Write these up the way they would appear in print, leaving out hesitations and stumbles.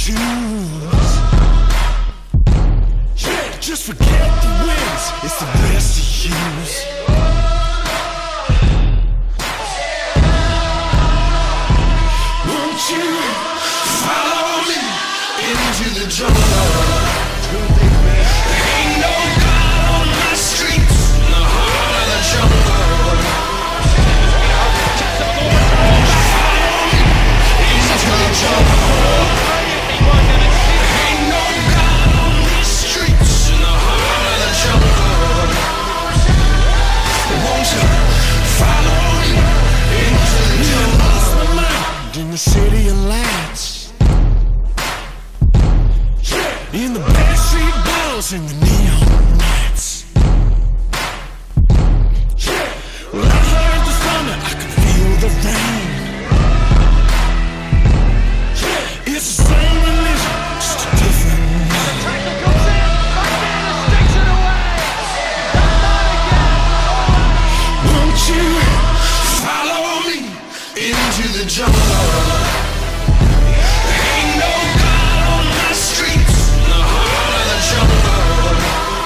choose. Yeah, just forget the wins, it's the best to use. Won't you follow me into the jungle? Ain't no God on my streets, in the heart of the jungle. Follow me into the jungle. Ain't no God on these streets, in the heart of the jungle. Won't you follow me into the jungle? In the city of lights, in the backstreet balls and the neon lights. Well, I heard the thunder, I can feel the rain. It's the same religion, just a different name. Tackle comes in, back in and sticks it away. Not again. Won't you follow me into the jungle? Ain't no God on my streets, in the heart of the jungle.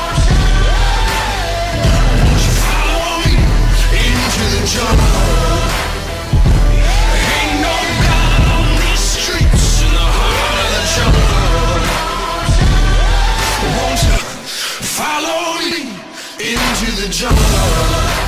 Won't you follow me into the jungle? Ain't no God on these streets, in the heart of the jungle. Won't you follow me into the jungle?